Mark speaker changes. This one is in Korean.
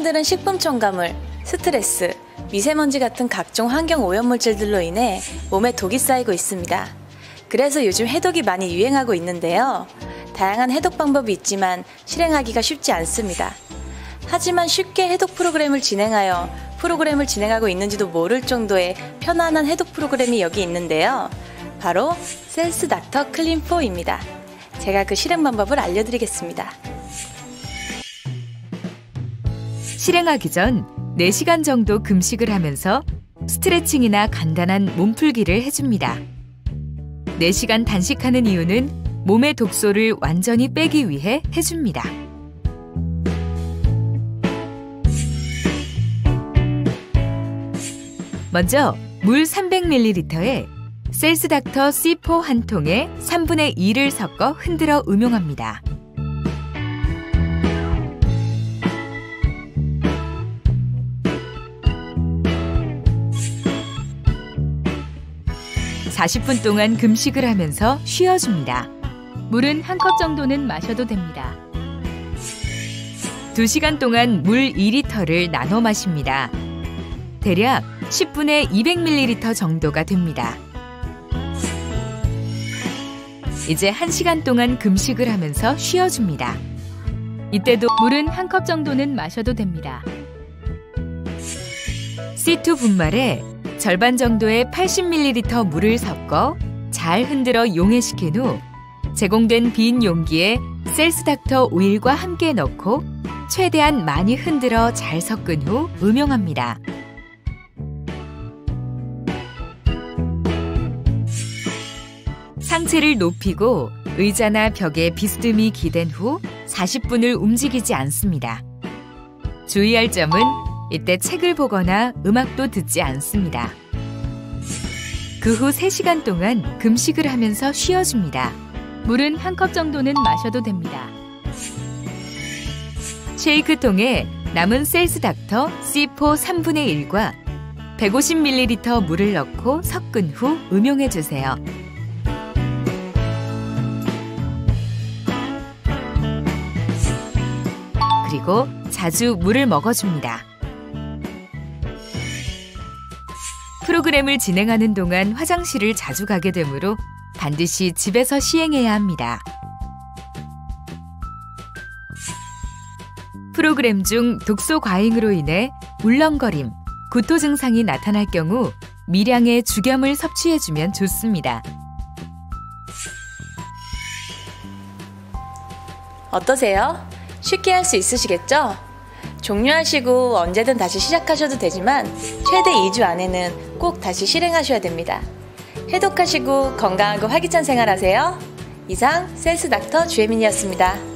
Speaker 1: 사람들은 식품 첨가물, 스트레스, 미세먼지 같은 각종 환경 오염물질들로 인해 몸에 독이 쌓이고 있습니다. 그래서 요즘 해독이 많이 유행하고 있는데요. 다양한 해독 방법이 있지만 실행하기가 쉽지 않습니다. 하지만 쉽게 해독 프로그램을 진행하고 있는지도 모를 정도의 편안한 해독 프로그램이 여기 있는데요. 바로 셀스 닥터 클린4입니다. 제가 그 실행 방법을 알려드리겠습니다.
Speaker 2: 실행하기 전 4시간 정도 금식을 하면서 스트레칭이나 간단한 몸풀기를 해줍니다. 4시간 단식하는 이유는 몸의 독소를 완전히 빼기 위해 해줍니다. 먼저 물 300ml에 셀스 닥터 C4 한 통에 3분의 2를 섞어 흔들어 음용합니다. (40분) 동안 금식을 하면서 쉬어줍니다.
Speaker 3: 물은 1컵 정도는 마셔도 됩니다.
Speaker 2: 2시간 동안 물 2리터를 나눠 마십니다. 대략 10분에 200ml 정도가 됩니다. 이제 1시간 동안 금식을 하면서 쉬어줍니다. 이때도
Speaker 3: 물은 1컵 정도는 마셔도 됩니다.
Speaker 2: C2 분말에 절반 정도의 80ml 물을 섞어 잘 흔들어 용해시킨 후 제공된 빈 용기에 셀스 닥터 오일과 함께 넣고 최대한 많이 흔들어 잘 섞은 후 음용합니다. 상체를 높이고 의자나 벽에 비스듬히 기댄 후 40분을 움직이지 않습니다. 주의할 점은 이때 책을 보거나 음악도 듣지 않습니다. 그 후 3시간 동안 금식을 하면서 쉬어줍니다.
Speaker 3: 물은 1컵 정도는 마셔도 됩니다.
Speaker 2: 쉐이크통에 남은 셀스 닥터 C4 3분의 1과 150ml 물을 넣고 섞은 후 음용해주세요. 그리고 자주 물을 먹어줍니다. 프로그램을 진행하는 동안 화장실을 자주 가게 되므로 반드시 집에서 시행해야 합니다. 프로그램 중 독소 과잉으로 인해 울렁거림, 구토 증상이 나타날 경우 미량의 죽염을 섭취해주면 좋습니다.
Speaker 1: 어떠세요? 쉽게 할 수 있으시겠죠? 종료하시고 언제든 다시 시작하셔도 되지만 최대 2주 안에는 꼭 다시 실행하셔야 됩니다. 해독하시고 건강하고 활기찬 생활하세요. 이상 셀스 닥터 주혜민이었습니다.